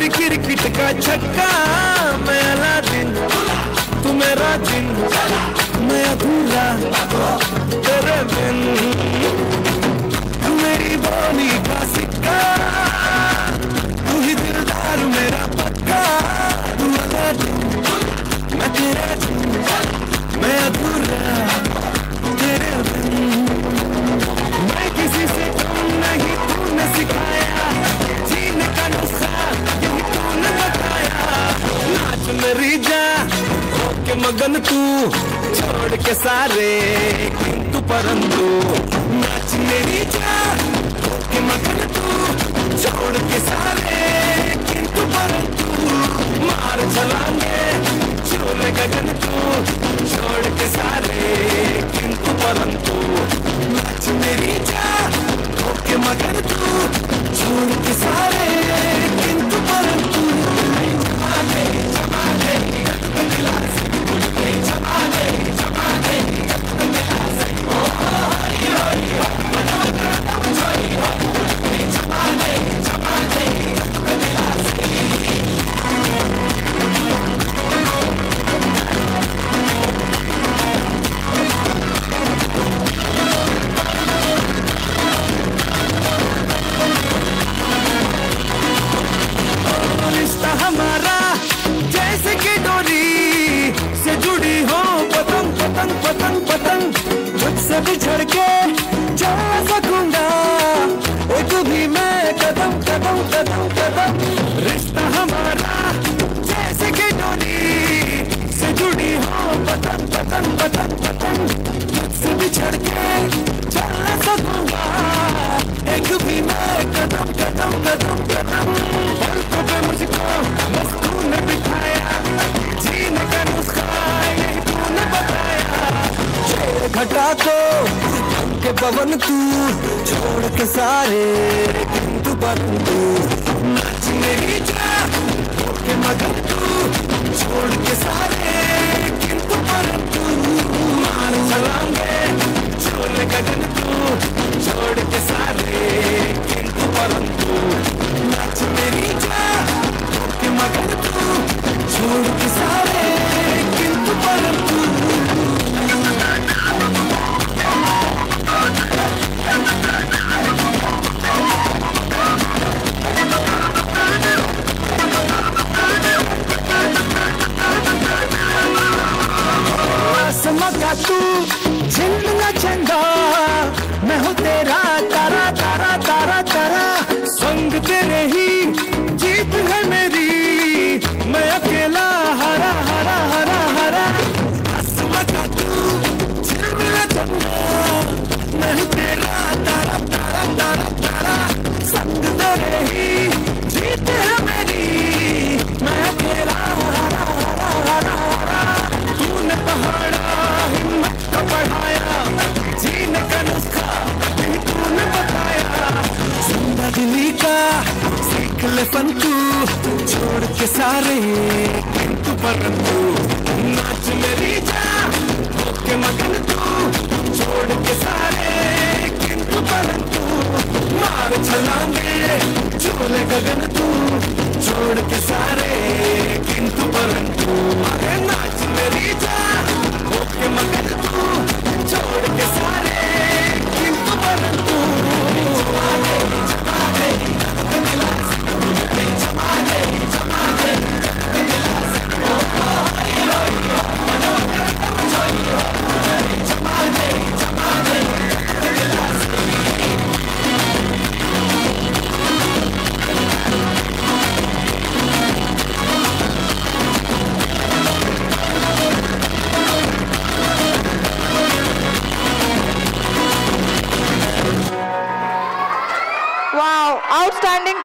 तेरी क्रिकेट का छक्का, मैं अलादीन तू मेरा जिन, मैं अधूरा तेरे बिन, तू मेरी बोली का सिक्का, तू ही दिलदार मेरा पक्का, तू अलादीन मैं तेरा जिन, मैं अधूरा तेरे बिन। मैं किसी से कम नहीं, तूने सिखाया जीने का नुस्खा, यही तूने बताया। नाच मेरी जा होके मगन तू, छोड़ के सारे किंतु परंतु। नाच मेरी जा होके मगन तू, छोड़ के सारे किंतु परंतु। मार छलांगे छोले गगन तू, छोड़ के सारे किंतु परंतु। नाच मेरी जा होके मगन तू, छोड़ के सारे किंतु परंतु। जमाने जमाने दिला से जमाने जमाने दिला से ओ हरी हरी जमाने जमाने दिला से। रिश्ता हमारा जैसे कि डोरी से जुड़ी हो, पतंग पतंग पतंग पतंग, मुझसे बिछड़ के जा सकूंगा एक भी मैं कदम कदम कदम कदम। रिश्ता हमारा जैसे कि डोरी से जुड़ी हो, पतंग पतंग पतंग पतंग, मुझसे बिछड़ के जा सकूंगा एक भी मैं कदम कदम कदम कदम। पलकों पे मुझको बस तूने बिठाया, जीने का नुस्खा यही तूने बताया। छेड़ घटा को के पवन तू, छोड़ के सारे किंतु परंतु। नाच मेरी जा होके मगन तू, छोड़ के सारे किंतु परंतु। मार चलांगे छोले गगन तू, छोड़ के सारे किंतु परंतु। नाच मेरी जा होके मगन तू, छोड़ के सारे किंतु परंतु। समका तू झिंड न चंगा, मैं हूँ तेरा तारा तारा तारा तारा। संग तेरे ही जीत है मेरी, मैं अकेला हरा हरा हरा हरा। समका तू झिंड न चंगा, मैं हूँ तेरा तारा तारा तारा तारा। संग तेरे ही जीत है मेरी, मैं अकेला हरा हरा हरा हरा। तूने पहाड़ा हिम्मत का बढ़ाया, जीने का नुस्खा यही तूने बताया। जिंदगी का सीख ले फन तू, छोड़ के सारे किंतु परंतु। नाच मेरी जा होके मगन तू, छोड़ के सारे किंतु परंतु। मार छलांगे छोले गगन तू,